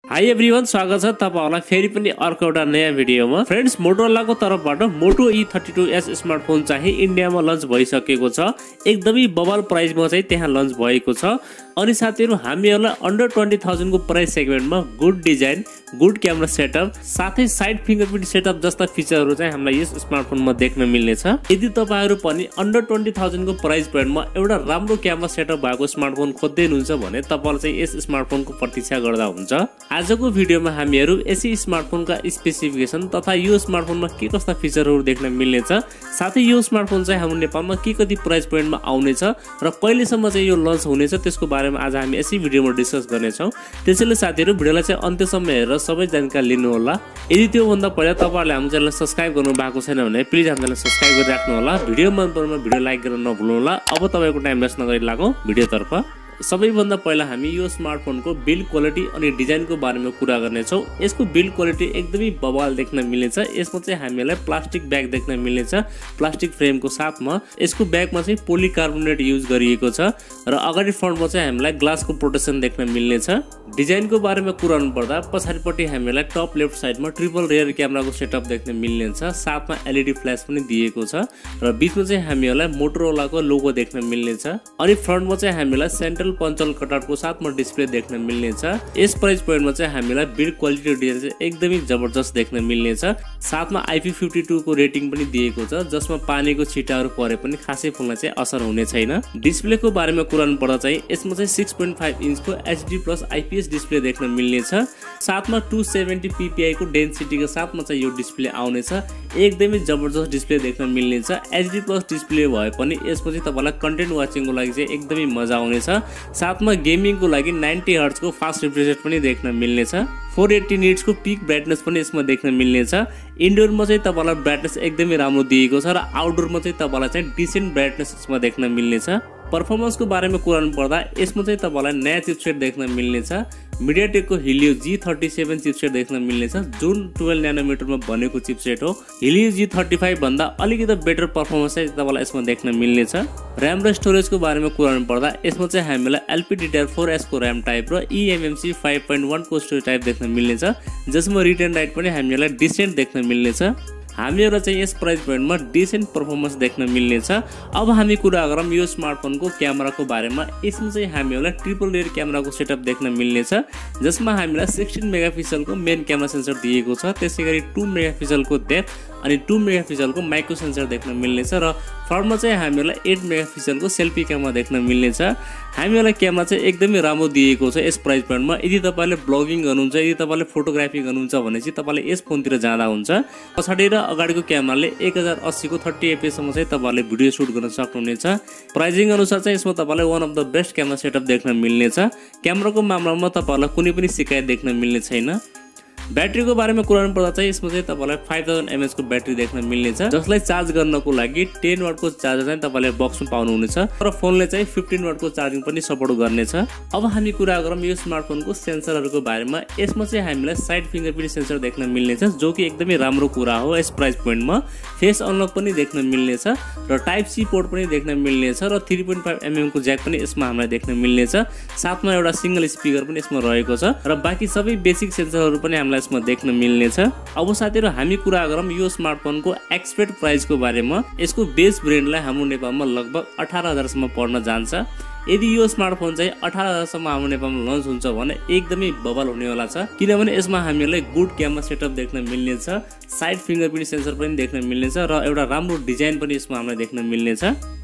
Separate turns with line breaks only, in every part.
High everyone, स्वागत छ तपाईहरुलाई फेरि पनि अर्को एउटा नयाँ भिडियोमा। फ्रेन्ड्स, मोटोरोलाको तर्फबाट मोटो E32s स्मार्टफोन चाहिँ इन्डियामा लन्च भइसकेको छ। एकदमै बबल प्राइसमा चाहिँ त्यहाँ लन्च भएको छ। अनि साथीहरु, हामीहरुलाई अन्डर 20,000 को प्राइस सेगमेन्टमा good design, good camera setup साथै साइड फिंगरप्रिन्ट सेटअप जस्ता फिचरहरु चाहिँ हामीलाई यस स्मार्टफोनमा देख्न मिल्नेछ। यदि तपाईहरु पनि अन्डर 20,000 को प्राइस ब्यान्डमा एउटा राम्रो क्यामेरा सेटअप भएको स्मार्टफोन खोज्दै हुनुहुन्छ भने तपाईहरुले चाहिँ यस स्मार्टफोनको प्रतीक्षा गर्दा हुन्छ। आजको भिडियोमा हामीहरु यसै स्मार्टफोनका स्पेसिफिकेसन तथा यो स्मार्टफोनमा के कस्ता फिचरहरु देख्न मिल्नेछ, साथै यो स्मार्टफोन चाहिँ हाम्रो नेपालमा के कति प्राइस पोइन्टमा आउनेछ र कहिलेसम्म चाहिँ यो लन्च हुनेछ त्यसको बारेमा आज हामी यसै भिडियोमा डिस्कस गर्नेछौं। त्यसैले साथीहरु, भिडियोलाई चाहिँ अन्त्यसम्म हेरेर सबै जानकारी लिनु होला। यदि त्यो भन्दा पहिला तपाईहरुले हाम्रो च्यानललाई सब्स्क्राइब गर्नु भएको छैन भने प्लिज हाम्रो च्यानललाई सब्स्क्राइब गरिराख्नु होला। भिडियो मन परेमा भिडियो लाइक गर्न नभुल्नु होला। अब तपाईको टाइम वेस्ट नगरी लागौं भिडियोतर्फ। सबैभन्दा पहिला हामी यो स्मार्टफोनको बिल्ड क्वालिटी अनि डिजाइनको बारेमा कुरा गर्नेछौं। यसको बिल्ड क्वालिटी एकदमै बवाल देख्न मिल्नेछ। यसमा चाहिँ हामीलाई प्लास्टिक ब्याग देख्न मिल्नेछ, प्लास्टिक फ्रेमको साथमा। यसको ब्यागमा चाहिँ पोलिकार्बोनेट युज गरिएको छ र अगाडि फ्रन्टमा चाहिँ हामीलाई ग्लासको प्रोटेक्सन देख्न मिल्नेछ। डिजाइनको बारेमा कुरा गर्नुपर्दा पछाडिपट्टि हामीलाई टप लेफ्ट साइडमा ट्रिपल रेयर क्यामेराको सेटअप देख्न मिल्नेछ, साथमा एलईडी फ्ल्याश पनि दिएको छ र बीचमा चाहिँ हामीलाई मोटोरोलाको लोगो देख्न मिल्नेछ। अनि फ्रन्टमा चाहिँ हामीलाई सेन्ट्रल पञ्चल कटआउटको साथमा डिस्प्ले देख्न मिल्नेछ। यस प्राइस पोइन्टमा चाहिँ हामीलाई बिल्ड क्वालिटी र डिजाइन चाहिँ एकदमै जबरजस्त देख्न मिल्नेछ। साथमा IP52 को रेटिङ पनि दिएको छ, जसमा पानीको छिटाहरू परे पनि खासै फोनलाई चाहिँ असर हुने छैन। डिस्प्लेको बारेमा कुरा गर्नुपर्दा चाहिँ यसमा चाहिँ 6.5 इन्चको HD+ IPS डिस्प्ले देख्न मिल्नेछ। साथमा 270 ppi को डेन्सिटीको साथमा चाहिँ यो डिस्प्ले आउनेछ। एकदमै जबरजस्त डिस्प्ले देख्न मिल्नेछ। HD+ डिस्प्ले भए पनि यसमा चाहिँ तपाईलाई कन्टेन्ट वाचिङको लागि चाहिँ एकदमै मजा आउनेछ। साथमा गेमिङको लागि 90 हर्ट्ज को फास्ट रिफ्रेश रेट पनि देख्न मिल्नेछ। 480 निट्स को पिक ब्राइटनेस पनि यसमा देख्न मिल्नेछ। इन्डोरमा चाहिँ तपाईलाई ब्राइटनेस एकदमै राम्रो दिएको छ र आउटडोरमा चाहिँ तपाईलाई चाहिँ डिसेन्ट ब्राइटनेस यसमा देख्न मिल्नेछ। परफर्मेन्सको बारेमा कुरा गर्नुपर्दा यसमा चाहिँ तपाईलाई नयाँ चिपसेट देख्न मिल्नेछ। मिडियाटेकको हिलियो G37 चिपसेट देख्न मिल्नेछ, जुन 12 न्यानोमिटरमा बनेको चिपसेट हो। हिलियो G35 भन्दा अलिकति बेटर परफर्मेन्स चाहिँ तपाईलाई यसमा देख्न मिल्नेछ। र्याम र स्टोरेजको बारेमा कुरा गर्नुपर्दा यसमा चाहिँ हामीलाई LPDDR4S को र्याम टाइप र eMMC 5.1 को स्टोरेज टाइप देख्न मिल्नेछ, जसमा रिड एन्ड राइट पनि हामीलाई डिसेन्ट देख्न मिल्नेछ। हामीहरुलाई चाहिँ यस प्राइस पोइन्टमा डिसेन्ट परफर्मेन्स देख्न मिल्नेछ। अब हामी कुरा गरौँ यो स्मार्टफोनको क्यामेराको बारेमा। यसमा चाहिँ हामीहरुलाई ट्रिपल रेयर क्यामेराको सेटअप देख्न मिल्नेछ, जसमा हामीलाई 16 मेगापिक्सलको मेन क्यामेरा सेन्सर दिएको छ। त्यसैगरी 2 मेगापिक्सलको डेप्थ अनि 2 मेगापिक्सलको माइक्रो सेन्सर देख्न मिल्नेछ र फ्रन्टमा चाहिँ हामीलाई 8 मेगापिक्सलको सेल्फी क्यामेरा देख्न मिल्नेछ। हामीलाई क्यामेरा चाहिँ एकदमै राम्रो दिएको छ यस प्राइस पोइन्टमा। यदि तपाईले ब्लगिङ गर्नुहुन्छ, यदि तपाईले फोटोग्राफी गर्नुहुन्छ भने चाहिँ तपाईले यस फोनतिर जाँदा हुन्छ। पछाडी र अगाडिको क्यामेराले 1080 को 30 fps सम्म चाहिँ तपाईले भिडियो सुट गर्न सक्नुहुनेछ। प्राइसिङ अनुसार चाहिँ यसमा तपाईलाई one of the best camera setup देख्न मिल्नेछ। क्यामेराको मामलामा तपाईलाई कुनै पनि शिकायत देख्न मिल्ने छैन। ब्याट्रीको बारेमा कुरा गर्नुपर्दा चाहिँ यसमा चाहिँ तपाईलाई 5000 mAh को ब्याट्री देख्न मिल्नेछ, जसलाई चार्ज गर्नको लागि 10 वाट को चार्जर चाहिँ तपाईले बक्समा पाउनुहुनेछ र फोनले चाहिँ 15 वाट को चार्जिङ पनि सपोर्ट गर्नेछ। अब हामी कुरा गरौँ यो स्मार्टफोनको सेन्सरहरुको बारेमा। यसमा चाहिँ हामीलाई साइड फिंगरप्रिन्ट सेन्सर देख्न मिल्नेछ, जो कि एकदमै राम्रो कुरा हो यस प्राइस पोइन्टमा। फेस अनलक पनि देख्न मिल्नेछ र टाइप सी पोर्ट पनि देख्न मिल्नेछ र 3.5 mm को ज्याक पनि यसमा हामीलाई देख्न मिल्नेछ। साथमा एउटा सिंगल स्पिकर पनि यसमा रहेको छ र बाँकी सबै बेसिक सेन्सरहरु पनि हामीलाई यसमा देख्न मिल्नेछ। अब साथीहरु, हामी कुरा गरौँ यो स्मार्टफोनको एक्सपेक्ट प्राइसको बारेमा। यसको बेस ब्रेन्डलाई हाम्रो नेपालमा लगभग 18,000 सम्म पर्न जान्छ। यदि यो स्मार्टफोन चाहिँ 18,000 सम्म हाम्रो नेपालमा लन्च हुन्छ भने एकदमै बबल हुनेवाला छ, किनभने यसमा हामीलाई गुड क्यामेरा सेटअप देख्न मिल्नेछ, साइड फिंगरप्रिन्ट सेन्सर पनि देख्न मिल्नेछ र एउटा राम्रो डिजाइन पनि यसमा हामीलाई देख्न मिल्नेछ।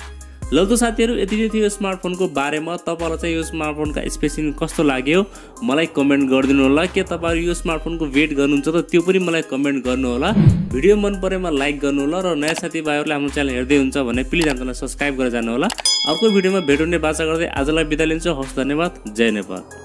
ल त साथीहरु, यति नै थियो यो स्मार्टफोनको बारेमा। तपाईलाई चाहिँ यो स्मार्टफोनका स्पेसिफिकेसन कस्तो लाग्यो मलाई कमेन्ट गरिदिनु होला। के तपाईहरु यो स्मार्टफोनको वेट गर्नुहुन्छ त त्यो पनि मलाई कमेन्ट गर्नु होला। भिडियो मन परेमा लाइक गर्नु होला र नयाँ साथीभाइहरुले हाम्रो च्यानल हेर्दै हुन्छ भने प्लिज हामीलाई सब्स्क्राइब गरेर जानु होला। अर्को भिडियोमा भेट हुने बाचा गर्दै आजलाई बिदा लिन्छु। हवस्, धन्यवाद। जय नेपाल।